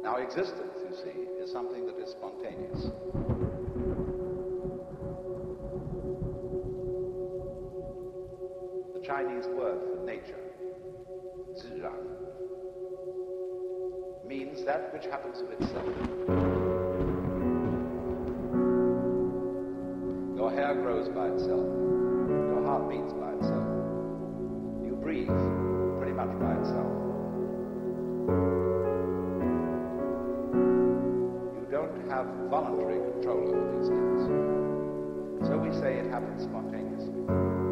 Now, existence, you see, is something that is spontaneous. The Chinese word for nature, zizhang, means that which happens of itself. Your hair grows by itself. Your heart beats by itself. You breathe pretty much by itself. You don't have voluntary control over these things. So we say it happens spontaneously.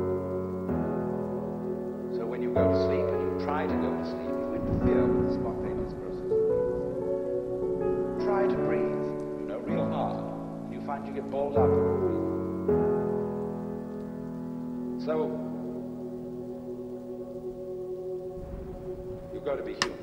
So when you go to sleep and you try to go to sleep, you interfere with the spontaneous process. Try to breathe, real hard, and you find you get balled up in the breathing. So, you've got to be human.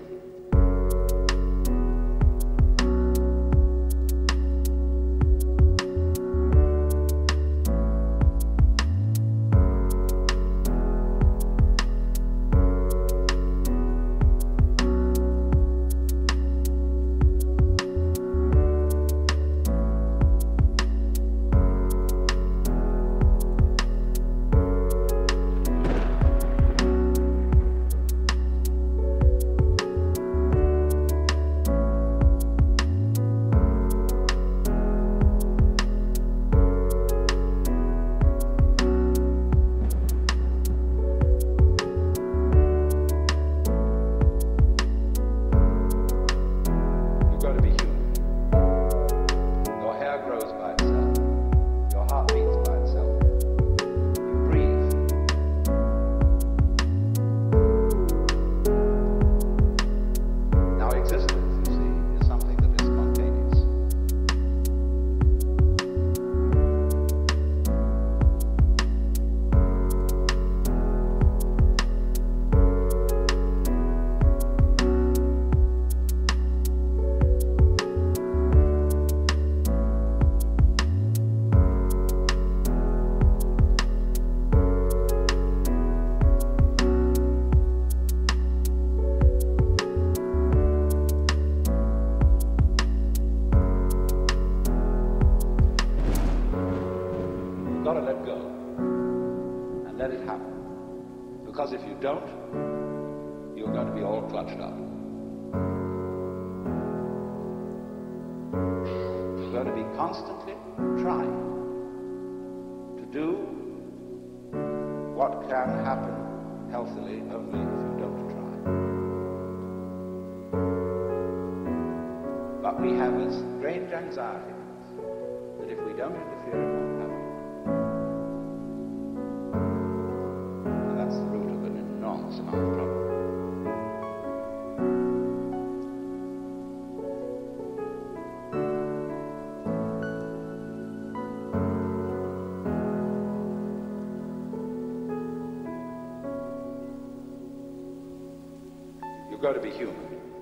You've got to let go and let it happen. Because if you don't, you're going to be all clutched up. You're going to be constantly trying to do what can happen healthily only if you don't try. But we have a strange anxiety that if we don't interfere, it won't happen. And that's the root of an enormous amount of problem. You've got to be human.